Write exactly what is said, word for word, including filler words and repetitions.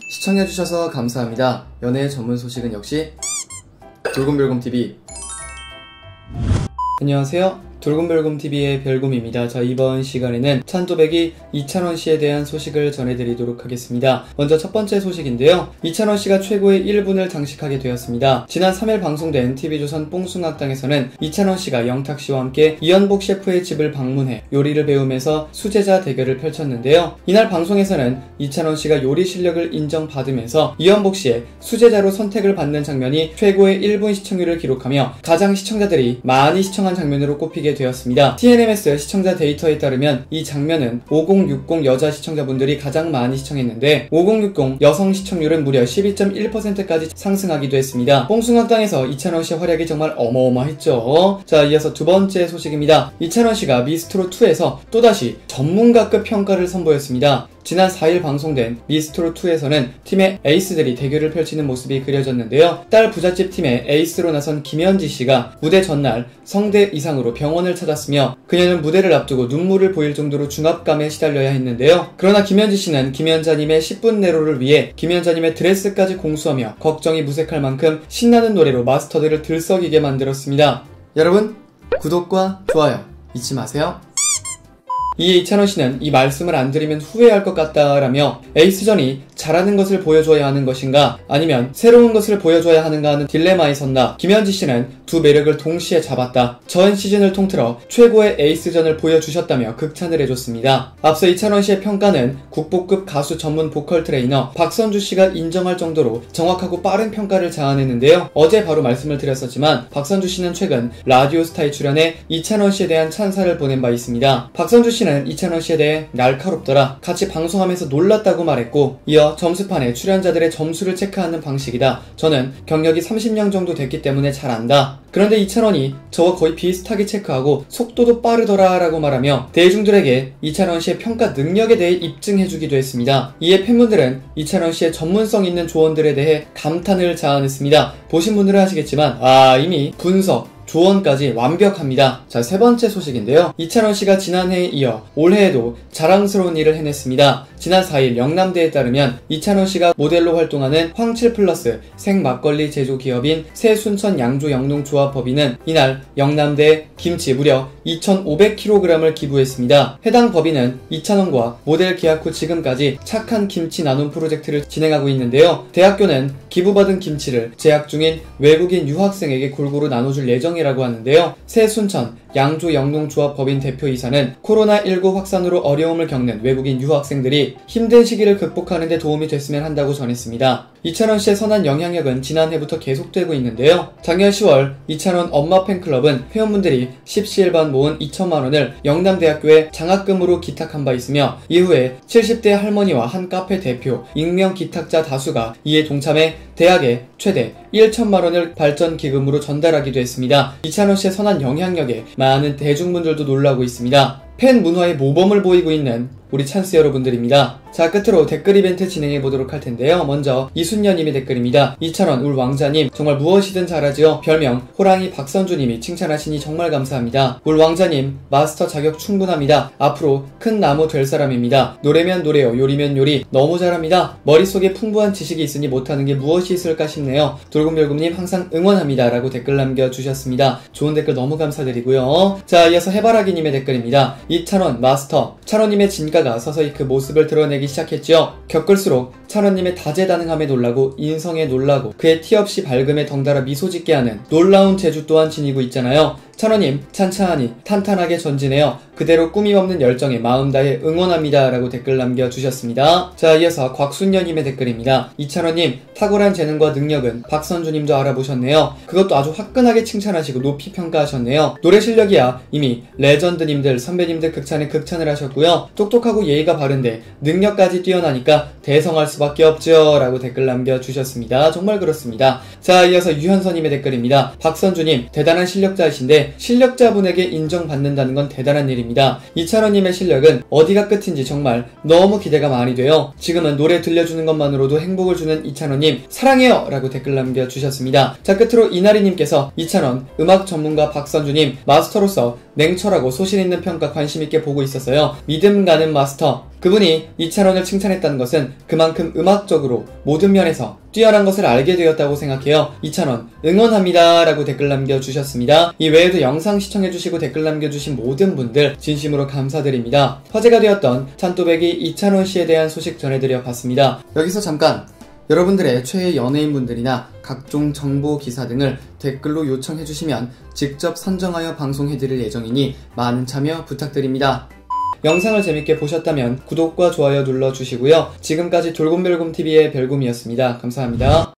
시청해주셔서 감사합니다. 연애 전문 소식은 역시 돌곰별곰티비. 안녕하세요. 돌곰별곰티비의 별곰입니다. 자, 이번 시간에는 찬도배기 이찬원씨에 대한 소식을 전해드리도록 하겠습니다. 먼저 첫 번째 소식인데요. 이찬원씨가 최고의 일 분을 장식하게 되었습니다. 지난 삼 일 방송된 티비조선 뽕숭악당에서는 이찬원씨가 영탁씨와 함께 이연복 셰프의 집을 방문해 요리를 배우면서 수제자 대결을 펼쳤는데요. 이날 방송에서는 이찬원씨가 요리 실력을 인정받으면서 이연복씨의 수제자로 선택을 받는 장면이 최고의 일 분 시청률을 기록하며 가장 시청자들이 많이 시청한 장면으로 꼽히게 되었습니다. 티엔엠에스 시청자 데이터에 따르면 이 장면은 오공육공 여자 시청자분들이 가장 많이 시청했는데 오공육공 여성 시청률은 무려 십이 점 일 퍼센트까지 상승하기도 했습니다. 뽕숭악당에서 이찬원씨의 활약이 정말 어마어마했죠. 자, 이어서 두 번째 소식입니다. 이찬원씨가 미스트롯이에서 또다시 전문가급 평가를 선보였습니다. 지난 사 일 방송된 미스트롯이에서는 팀의 에이스들이 대결을 펼치는 모습이 그려졌는데요. 딸 부잣집 팀의 에이스로 나선 김현지씨가 무대 전날 성대 이상으로 병원을 찾았으며 그녀는 무대를 앞두고 눈물을 보일 정도로 중압감에 시달려야 했는데요. 그러나 김현지씨는 김연자님의 십 분 내로를 위해 김연자님의 드레스까지 공수하며 걱정이 무색할 만큼 신나는 노래로 마스터들을 들썩이게 만들었습니다. 여러분, 구독과 좋아요 잊지 마세요. 이에 이찬원씨는 이 말씀을 안 드리면 후회할 것 같다라며 에이스전이 잘하는 것을 보여줘야 하는 것인가 아니면 새로운 것을 보여줘야 하는가 하는 딜레마에 선다. 김현지씨는 두 매력을 동시에 잡았다. 전 시즌을 통틀어 최고의 에이스전을 보여주셨다며 극찬을 해줬습니다. 앞서 이찬원씨의 평가는 국보급 가수 전문 보컬 트레이너 박선주씨가 인정할 정도로 정확하고 빠른 평가를 자아냈는데요. 어제 바로 말씀을 드렸었지만 박선주씨는 최근 라디오스타에 출연해 이찬원씨에 대한 찬사를 보낸 바 있습니다. 박선주씨는 이찬원씨에 대해 날카롭더라, 같이 방송하면서 놀랐다고 말했고, 이어 점수판에 출연자들의 점수를 체크하는 방식이다. 저는 경력이 삼십 년 정도 됐기 때문에 잘 안다. 그런데 이찬원이 저와 거의 비슷하게 체크하고 속도도 빠르더라 라고 말하며 대중들에게 이찬원씨의 평가 능력에 대해 입증해주기도 했습니다. 이에 팬분들은 이찬원씨의 전문성 있는 조언들에 대해 감탄을 자아냈습니다. 보신 분들은 아시겠지만 아, 이미 분석 조언까지 완벽합니다. 자, 세 번째 소식인데요. 이찬원씨가 지난해에 이어 올해에도 자랑스러운 일을 해냈습니다. 지난 사 일 영남대에 따르면 이찬원씨가 모델로 활동하는 황칠 플러스 생막걸리 제조 기업인 새순천 양조 영농조합법인은 이날 영남대에 김치 무려 이천오백 킬로그램을 기부했습니다. 해당 법인은 이찬원과 모델 계약 후 지금까지 착한 김치 나눔 프로젝트를 진행하고 있는데요. 대학교는 기부받은 김치를 재학 중인 외국인 유학생에게 골고루 나눠줄 예정이라고 하는데요. 새순천 양조 영농조합법인 대표이사는 코로나 십구 확산으로 어려움을 겪는 외국인 유학생들이 힘든 시기를 극복하는 데 도움이 됐으면 한다고 전했습니다. 이찬원씨의 선한 영향력은 지난해부터 계속되고 있는데요. 작년 시월 이찬원 엄마 팬클럽은 회원분들이 십시일반 모은 이천만 원을 영남대학교에 장학금으로 기탁한 바 있으며 이후에 칠십 대 할머니와 한 카페 대표, 익명 기탁자 다수가 이에 동참해 대학에 최대 천만 원을 발전기금으로 전달하기도 했습니다. 이찬원씨의 선한 영향력에 많은 대중분들도 놀라고 있습니다. 팬 문화의 모범을 보이고 있는 우리 찬스 여러분들입니다. 자, 끝으로 댓글 이벤트 진행해보도록 할 텐데요. 먼저 이순녀님의 댓글입니다. 이찬원 울 왕자님 정말 무엇이든 잘하지요. 별명 호랑이 박선주님이 칭찬하시니 정말 감사합니다. 울 왕자님 마스터 자격 충분합니다. 앞으로 큰 나무 될 사람입니다. 노래면 노래요, 요리면 요리 너무 잘합니다. 머릿속에 풍부한 지식이 있으니 못하는 게 무엇이 있을까 싶네요. 돌곰별곰님 항상 응원합니다 라고 댓글 남겨주셨습니다. 좋은 댓글 너무 감사드리고요. 자, 이어서 해바라기님의 댓글입니다. 이찬원 마스터, 찬원님의 진가가 서서히 그 모습을 드러내기 시작했지요. 겪을수록 찬원님의 다재다능함에 놀라고 인성에 놀라고 그의 티 없이 밝음에 덩달아 미소 짓게 하는 놀라운 재주 또한 지니고 있잖아요. 찬원님 찬찬하니 탄탄하게 전진해요. 그대로 꾸밈 없는 열정에 마음 다해 응원합니다 라고 댓글 남겨주셨습니다. 자, 이어서 곽순녀님의 댓글입니다. 이찬원님 탁월한 재능과 능력은 박선주님도 알아보셨네요. 그것도 아주 화끈하게 칭찬하시고 높이 평가하셨네요. 노래 실력이야 이미 레전드님들 선배님들 극찬에 극찬을 하셨고요. 똑똑하고 예의가 바른데 능력까지 뛰어나니까 대성할 수밖에 없죠 라고 댓글 남겨주셨습니다. 정말 그렇습니다. 자, 이어서 유현서님의 댓글입니다. 박선주님 대단한 실력자이신데 실력자분에게 인정받는다는 건 대단한 일입니다. 이찬원님의 실력은 어디가 끝인지 정말 너무 기대가 많이 돼요. 지금은 노래 들려주는 것만으로도 행복을 주는 이찬원님 사랑해요 라고 댓글 남겨주셨습니다. 자, 끝으로 이나리님께서 이찬원 음악 전문가 박선주님 마스터로서 냉철하고 소신있는 평가 관심있게 보고 있었어요. 믿음 가는 마스터. 그분이 이찬원을 칭찬했다는 것은 그만큼 음악적으로 모든 면에서 뛰어난 것을 알게 되었다고 생각해요. 이찬원 응원합니다 라고 댓글 남겨주셨습니다. 이 외에도 영상 시청해주시고 댓글 남겨주신 모든 분들 진심으로 감사드립니다. 화제가 되었던 찬또배기 이찬원 씨에 대한 소식 전해드려 봤습니다. 여기서 잠깐 여러분들의 최애 연예인분들이나 각종 정보 기사 등을 댓글로 요청해주시면 직접 선정하여 방송해드릴 예정이니 많은 참여 부탁드립니다. 영상을 재밌게 보셨다면 구독과 좋아요 눌러주시고요. 지금까지 돌곰별곰티비의 별곰이었습니다. 감사합니다.